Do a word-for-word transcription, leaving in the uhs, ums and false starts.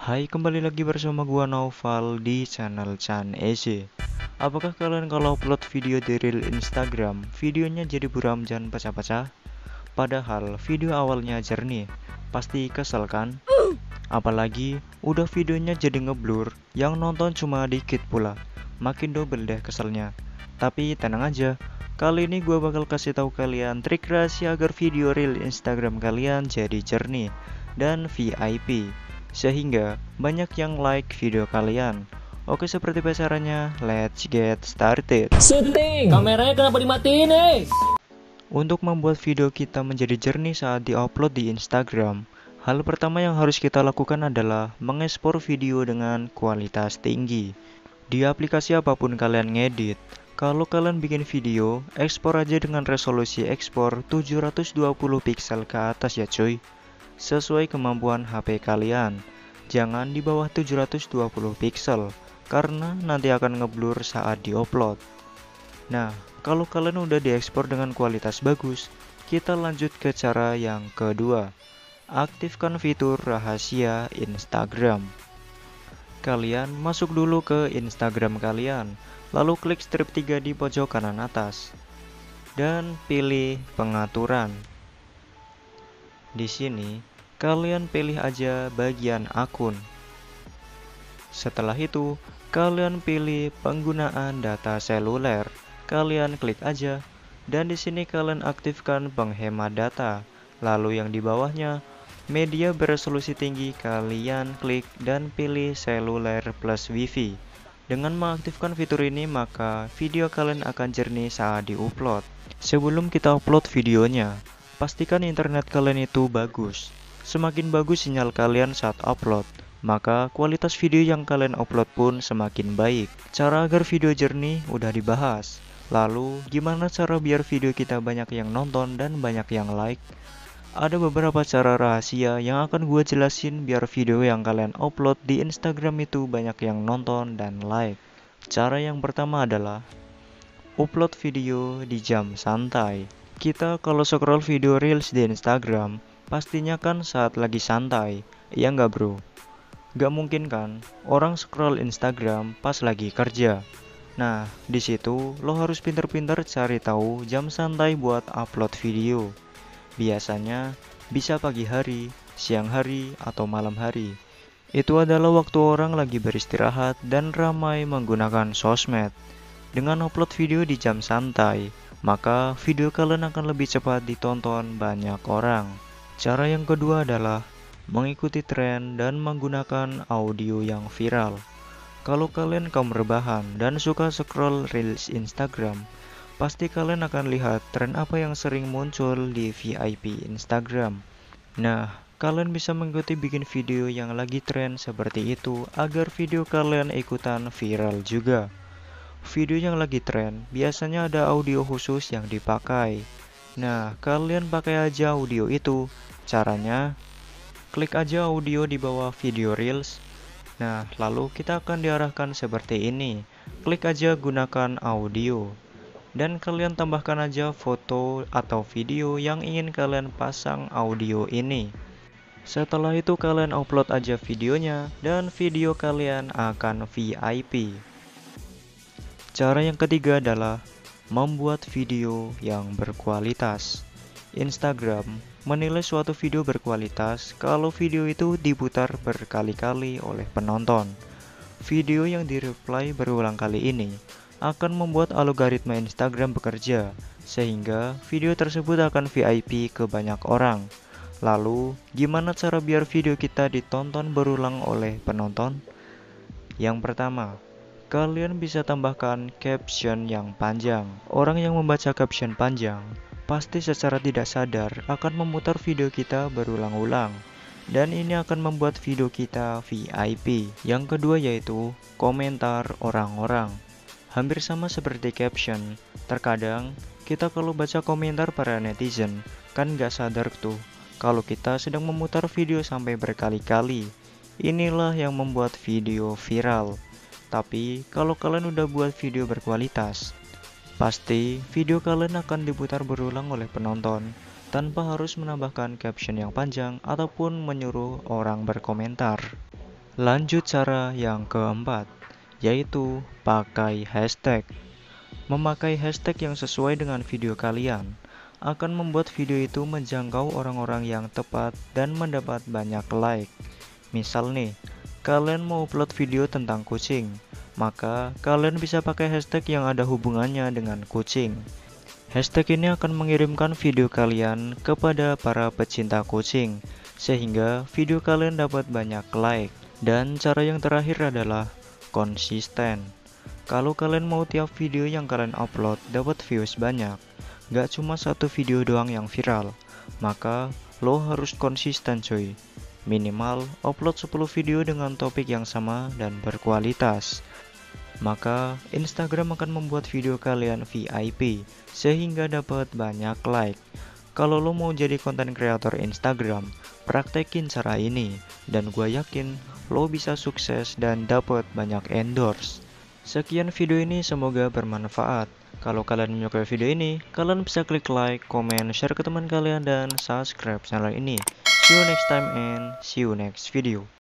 Hai, kembali lagi bersama gua Naufal di channel Chan Eze. Apakah kalian kalau upload video di reel Instagram, videonya jadi buram dan pecah-pecah? Padahal video awalnya jernih, pasti kesel kan? Apalagi udah videonya jadi ngeblur, yang nonton cuma dikit pula. Makin double deh keselnya. Tapi tenang aja, kali ini gua bakal kasih tahu kalian trik rahasia agar video reel Instagram kalian jadi jernih dan V I P, sehingga banyak yang like video kalian. Oke, seperti biasa caranya, let's get started. Syuting, kameranya kenapa dimatiin nih? Untuk membuat video kita menjadi jernih saat diupload di Instagram, hal pertama yang harus kita lakukan adalah mengekspor video dengan kualitas tinggi. Di aplikasi apapun kalian ngedit, kalau kalian bikin video, ekspor aja dengan resolusi ekspor tujuh ratus dua puluh piksel ke atas ya cuy. Sesuai kemampuan H P kalian. Jangan di bawah tujuh ratus dua puluh piksel, karena nanti akan ngeblur saat diupload. Nah, kalau kalian udah diekspor dengan kualitas bagus, kita lanjut ke cara yang kedua. Aktifkan fitur rahasia Instagram. Kalian masuk dulu ke Instagram kalian, lalu klik strip tiga di pojok kanan atas, dan pilih pengaturan. Di sini, kalian pilih aja bagian akun. Setelah itu, kalian pilih penggunaan data seluler. Kalian klik aja, dan di sini kalian aktifkan penghemat data. Lalu yang di bawahnya, media beresolusi tinggi, kalian klik dan pilih seluler plus wifi. Dengan mengaktifkan fitur ini, maka video kalian akan jernih saat diupload. Sebelum kita upload videonya, pastikan internet kalian itu bagus. Semakin bagus sinyal kalian saat upload, maka kualitas video yang kalian upload pun semakin baik. Cara agar video jernih udah dibahas. Lalu, gimana cara biar video kita banyak yang nonton dan banyak yang like? Ada beberapa cara rahasia yang akan gue jelasin biar video yang kalian upload di Instagram itu banyak yang nonton dan like. Cara yang pertama adalah upload video di jam santai. Kita kalau scroll video reels di Instagram, pastinya kan saat lagi santai, iya nggak bro? Gak mungkin kan orang scroll Instagram pas lagi kerja. Nah, di situ lo harus pinter-pinter cari tahu jam santai buat upload video. Biasanya bisa pagi hari, siang hari, atau malam hari. Itu adalah waktu orang lagi beristirahat dan ramai menggunakan sosmed. Dengan upload video di jam santai, maka video kalian akan lebih cepat ditonton banyak orang. Cara yang kedua adalah mengikuti tren dan menggunakan audio yang viral. Kalau kalian kaum rebahan dan suka scroll reels Instagram, pasti kalian akan lihat tren apa yang sering muncul di V I P Instagram. Nah, kalian bisa mengikuti bikin video yang lagi tren seperti itu agar video kalian ikutan viral juga. Video yang lagi tren biasanya ada audio khusus yang dipakai. Nah, kalian pakai aja audio itu. Caranya, klik aja audio di bawah video reels. Nah, lalu kita akan diarahkan seperti ini. Klik aja gunakan audio. Dan kalian tambahkan aja foto atau video yang ingin kalian pasang audio ini. Setelah itu kalian upload aja videonya dan video kalian akan V I P. Cara yang ketiga adalah membuat video yang berkualitas. Instagram menilai suatu video berkualitas kalau video itu diputar berkali-kali oleh penonton. Video yang di-reply berulang kali ini akan membuat algoritma Instagram bekerja, sehingga video tersebut akan V I P ke banyak orang. Lalu, gimana cara biar video kita ditonton berulang oleh penonton? Yang pertama, kalian bisa tambahkan caption yang panjang. Orang yang membaca caption panjang pasti secara tidak sadar akan memutar video kita berulang-ulang, dan ini akan membuat video kita V I P. Yang kedua yaitu komentar orang-orang. Hampir sama seperti caption, terkadang kita kalau baca komentar para netizen kan gak sadar tuh kalau kita sedang memutar video sampai berkali-kali. Inilah yang membuat video viral. Tapi kalau kalian udah buat video berkualitas, pasti video kalian akan diputar berulang oleh penonton tanpa harus menambahkan caption yang panjang ataupun menyuruh orang berkomentar. Lanjut cara yang keempat, yaitu pakai hashtag. Memakai hashtag yang sesuai dengan video kalian akan membuat video itu menjangkau orang-orang yang tepat dan mendapat banyak like. Misal nih, kalian mau upload video tentang kucing, maka kalian bisa pakai hashtag yang ada hubungannya dengan kucing. Hashtag ini akan mengirimkan video kalian kepada para pecinta kucing, sehingga video kalian dapat banyak like. Dan cara yang terakhir adalah konsisten. Kalau kalian mau tiap video yang kalian upload dapat views banyak, gak cuma satu video doang yang viral, maka lo harus konsisten cuy. Minimal upload sepuluh video dengan topik yang sama dan berkualitas. Maka Instagram akan membuat video kalian V I P sehingga dapat banyak like. Kalau lo mau jadi konten kreator Instagram, praktekin cara ini dan gue yakin lo bisa sukses dan dapat banyak endorse. Sekian video ini, semoga bermanfaat. Kalau kalian menyukai video ini, kalian bisa klik like, comment, share ke teman kalian, dan subscribe channel ini. See you next time and see you next video.